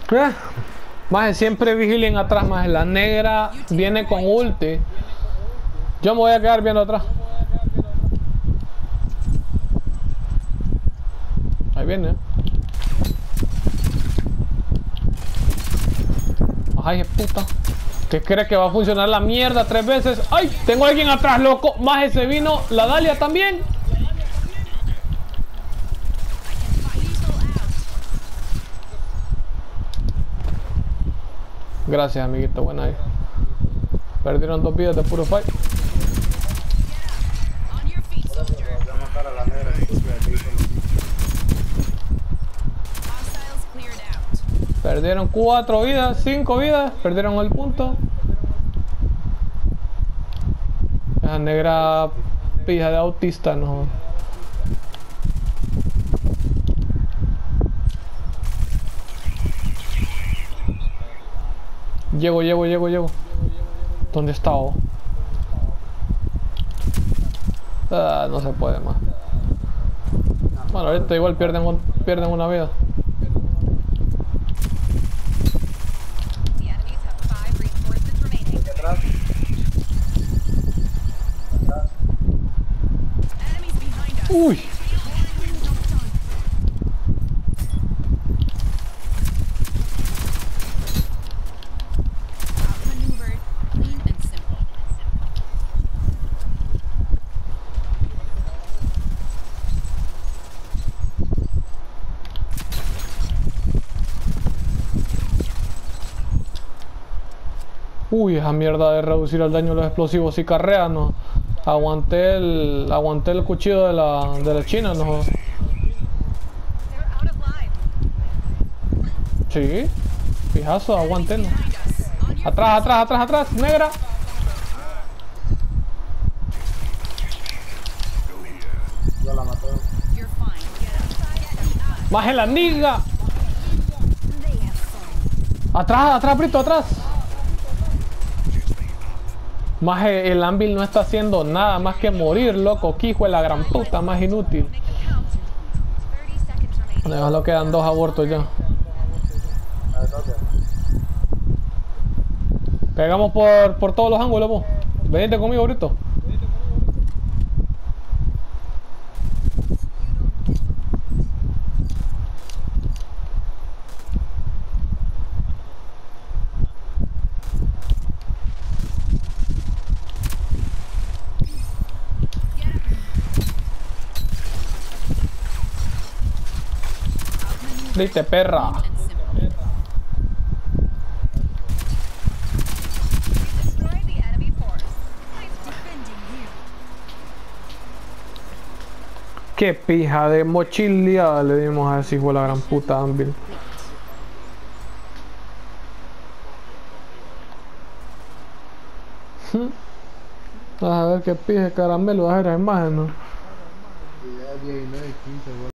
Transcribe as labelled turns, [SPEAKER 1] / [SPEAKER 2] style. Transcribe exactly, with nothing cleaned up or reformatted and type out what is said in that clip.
[SPEAKER 1] Eh, Maje, siempre vigilen atrás, maje. La negra viene con ulti. Yo me voy a quedar viendo atrás. Ahí viene. Ay, puta. ¿Qué crees que va a funcionar la mierda tres veces? ¡Ay! Tengo a alguien atrás, loco. Maje, se vino la Dalia también. Gracias, amiguito. Buena ahí. Perdieron dos vidas de puro fight. Perdieron cuatro vidas, cinco vidas. Perdieron el punto. Esa negra pija de autista, no. Llego, llego, llego, llego. ¿Dónde está? Oh? Ah, no se puede más. Bueno, ahorita igual pierden, un, pierden una vida. Uy. Uy, esa mierda de reducir el daño de los explosivos y carrea, no. Aguanté el. Aguanté el cuchillo de la. de la China, no. Sí. Fijazo, aguanté, no. Atrás, atrás, atrás, atrás, negra.
[SPEAKER 2] Ya la mató.
[SPEAKER 1] Más en la niga. Atrás, atrás, Brito, atrás. Más el Anvil no está haciendo nada más que morir, loco. Que hijo de la gran puta, más inútil. Solo quedan dos abortos ya. Pegamos por, por todos los ángulos, vos. Venite conmigo, Brito. Viste, perra. Qué pija de mochileada le dimos a ese hijo de la gran puta Anvil. A ver qué pija de caramelo va a ser la imagen, ¿no?